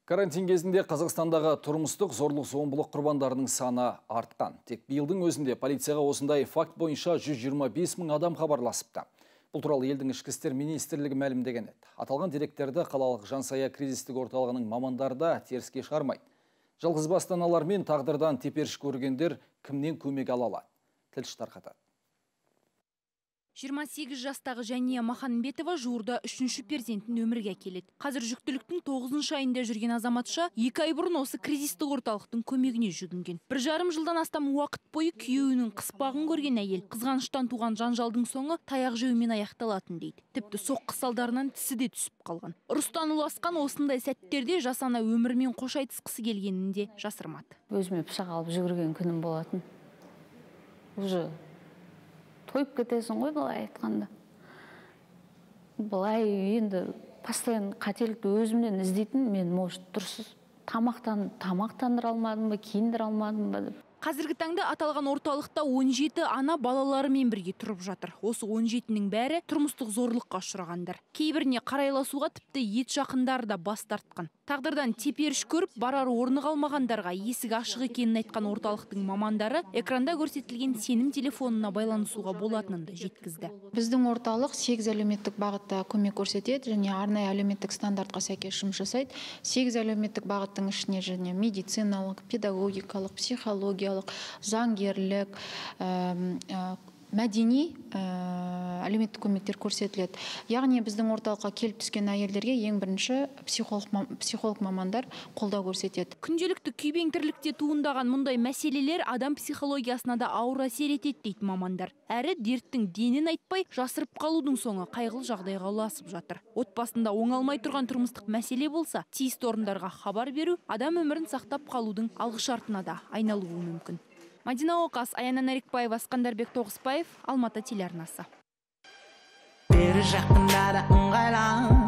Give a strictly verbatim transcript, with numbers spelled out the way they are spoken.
Карантин кезінде Қазақстандағы тұрмыстық зорлық-зомбылық құрбандарының саны артқан. Тек биылдың өзінде полицияға осындай факт бойынша жүз жиырма бес мың адам хабарласыпты. Бұл туралы елдің ішкі істер министрлігі мәлімдеген еді. Аталған деректерді қалалық жансая кризистік орталығының мамандары да теріске шығармайды. Жалғызбасты аналар мен тағдырдан теперіш көргендер кімнен көмек ала алады? Тілші тарқатады. жиырма сегіз жастағы Жәния Маханбетова жуырда үшінші перзентін өмірге келеді. Қазір жүктіліктің тоғызыншы айында жүрген азаматша екі ай бұрын осы кризистік орталықтың көмегіне жүгінген. Бір жарым жылдан астам уақыт бойы күйеуінің қыспағын көрген әйел қызғаныштан туған жанжалдың соңы таяқ жеумен аяқталатын дейді. Тіпті соққы салдарынан тісі де түсіп қалған. Ұрыстан ұласқан осындай сәттерде жасана өмірмен қош айтысқысы келгенін де жасырмады. Өзіме пышақ алып жүгірген күнім болатын. Уже тойып кетесің ғой, былай айтқанда. Былай енді постоянно қателікті өзімнен іздейтін, мен может дұрыс тамақтан тамақтандыра алмадым ба, киіндіре алмадым ба деп. Қазіргі таңда аталған орталықта он жеті ана балаларымен бірге тұрып жатыр. Осы он жетінің бәрі тұрмыстық зорлыққа ұшырағандар. Кейбіріне қарайласуға тіпті ет жақындары да бас тартқан. Тағдырдан теперіш көріп, барар орны қалмағандарға есік ашық екенін айтқан орталықтың мамандары экранда көрсетілген сенім телефонына байланысуға болатынын да жеткізді. Біздің орталық сегіз әлеуметтік бағытта көмек көрсетеді және арнайы әлеуметтік стандартқа сәйкес жұмыс жасайды. сегіз әлеуметтік бағыттың ішіне және медициналық, педагогикалық, психологиялық, заңгерлік, мәдени әлеуметтік көмектер көрсетіледі. Яғни біздің орталыққа келіп түскен әйелдерге ең бірінші психолог мамандар қолдау көрсетеді. Күнделікті күйбең тірлікте туындаған мұндай мәселелер адам психологиясына да ауыр әсер етеді дейді мамандар. Әрі дерттің денін айтпай жасырып қалудың соңы қайғылы жағдайға ұласып жатыр. Отбасында оңалмай тұрған тұрмыстық мәселе болса, тиісті орындарға хабар беру адам өмірін сақтап қалудың алғышартына да айналуы мүмкін. Мадина Оқас, Аяна Нарикбаева, Скандарбек Тоғысбаев, Алматы телеарнасы. Бері жақында да ыңғайлан